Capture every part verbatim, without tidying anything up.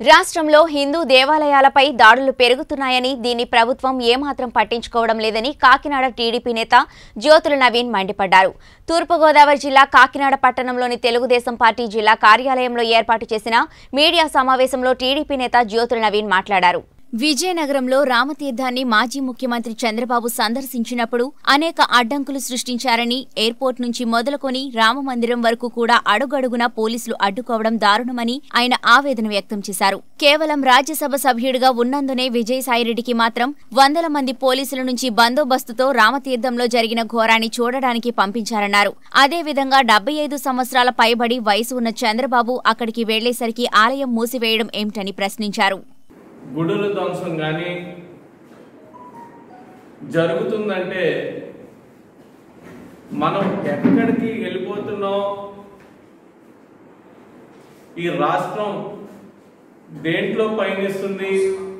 రాష్ట్రంలో హిందూ దేవాలయాలపై దాడులు పెరుగుతున్నాయని దీన్ని ప్రభుత్వం ఏమాత్రం పట్టించుకోవడం లేదని కాకినాడ టీడీపీ నేత జ్యోతుల నవీన్ మండిపడ్డారు. తూర్పుగోదావరి జిల్లా కాకినాడ పట్టణంలోని తెలుగుదేశం పార్టీ జిల్లా కార్యాలయంలో ఏర్పాటు చేసిన మీడియా సమావేశంలో టీడీపీ నేత జ్యోతుల నవీన్ మాట్లాడారు. విజయనగరంలో రామతీర్థాన్ని మాజీ ముఖ్యమంత్రి చంద్రబాబు సందర్శించినప్పుడు అనేక అడ్డంకులు సృష్టించారని, ఎయిర్పోర్ట్ నుంచి మొదలుకొని రామమందిరం వరకు కూడా అడుగడుగునా పోలీసులు అడ్డుకోవడం దారుణమని ఆయన ఆవేదన వ్యక్తం చేశారు. కేవలం రాజ్యసభ సభ్యుడిగా ఉన్నందునే విజయసాయిరెడ్డికి మాత్రం వందల మంది పోలీసుల నుంచి బందోబస్తుతో రామతీర్థంలో జరిగిన ఘోరాన్ని చూడడానికి పంపించారన్నారు. అదేవిధంగా డెబ్బై ఐదు సంవత్సరాల పైబడి వయసు ఉన్న చంద్రబాబు అక్కడికి వెళ్లేసరికి ఆలయం మూసివేయడం ఏమిటని ప్రశ్నించారు. గుడుల ధ్వంసం కానీ జరుగుతుందంటే మనం ఎక్కడికి వెళ్ళిపోతున్నాం, ఈ రాష్ట్రం దేంట్లో పయనిస్తుంది,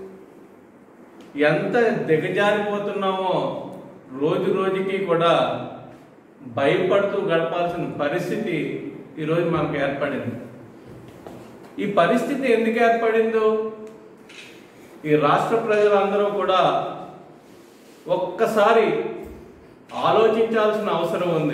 ఎంత దిగజారిపోతున్నామో రోజు రోజుకి కూడా భయపడుతూ గడపాల్సిన పరిస్థితి ఈరోజు మనకు ఏర్పడింది. ఈ పరిస్థితి ఎందుకు ఏర్పడిందో ఈ రాష్ట్ర ప్రజలందరూ కూడా ఒక్కసారి ఆలోచించాల్సిన అవసరం ఉంది.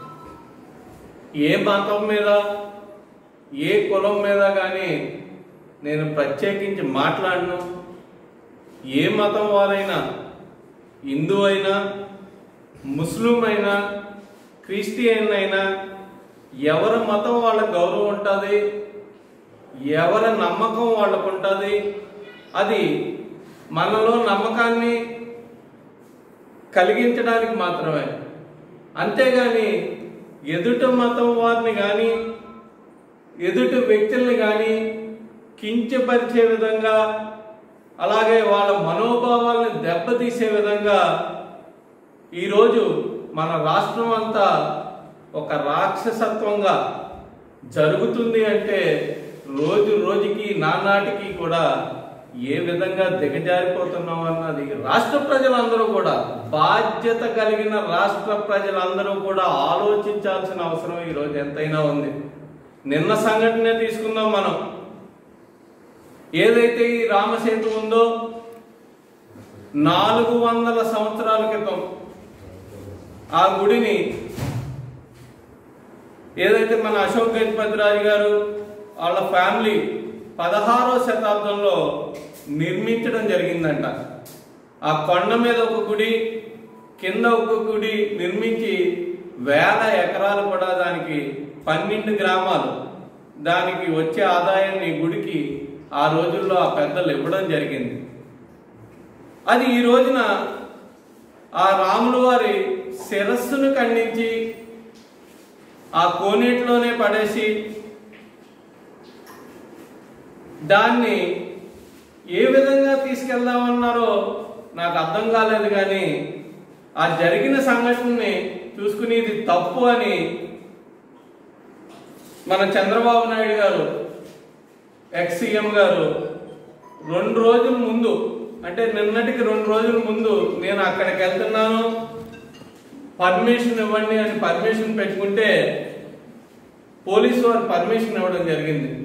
ఏ మతం మీద, ఏ కులం మీద కానీ నేను ప్రత్యేకించి మాట్లాడను. ఏ మతం వారైనా, హిందూ అయినా, ముస్లిం అయినా, క్రిస్టియన్ అయినా, ఎవరి మతం వాళ్ళ గౌరవం ఉంటుంది, ఎవరి నమ్మకం వాళ్ళకు ఉంటుంది. అది మనలో నమ్మకాన్ని కలిగించడానికి మాత్రమే. అంతేగాని ఎదుటి మతం వారిని కానీ, ఎదుటి వ్యక్తుల్ని కానీ కించపరిచే విధంగా, అలాగే వాళ్ళ మనోభావాలను దెబ్బతీసే విధంగా ఈరోజు మన రాష్ట్రం అంతా ఒక రాక్షసత్వంగా జరుగుతుంది. అంటే రోజు రోజుకి నానాటికి కూడా ఏ విధంగా దిగజారిపోతున్నాం అన్నది రాష్ట్ర ప్రజలందరూ కూడా, బాధ్యత కలిగిన రాష్ట్ర ప్రజలందరూ కూడా ఆలోచించాల్సిన అవసరం ఈరోజు ఎంతైనా ఉంది. నిన్న సంఘటనే తీసుకుందాం మనం. ఏదైతే ఈ రామసేతు ఉందో నాలుగు వందల సంవత్సరాల క్రితం ఆ గుడిని ఏదైతే మన అశోక్ గజపతిరాజు గారు వాళ్ళ ఫ్యామిలీ పదహారో శతాబ్దంలో నిర్మించడం జరిగిందంట. ఆ కొండ మీద ఒక గుడి, కింద ఒక గుడి నిర్మించి వేల ఎకరాలు కూడా దానికి పన్నెండు గ్రామాలు దానికి వచ్చే ఆదాయాన్ని గుడికి ఆ రోజుల్లో ఆ పెద్దలు ఇవ్వడం జరిగింది. అది ఈ రోజున ఆ రాముల వారి శిరస్సును ఖండించి ఆ కోనేటిలోనే పడేసి దాన్ని ఏ విధంగా తీసుకెళ్దామన్నారో నాకు అర్థం కాలేదు. కానీ ఆ జరిగిన సంఘటనని చూసుకుని ఇది తప్పు అని మన చంద్రబాబు నాయుడు గారు, ఎక్స్ సీఎం గారు రెండు రోజుల ముందు, అంటే నిన్నటికి రెండు రోజుల ముందు నేను అక్కడికి వెళ్తున్నాను, పర్మిషన్ ఇవ్వండి అని పర్మిషన్ పెట్టుకుంటే పోలీసు వారు పర్మిషన్ ఇవ్వడం జరిగింది.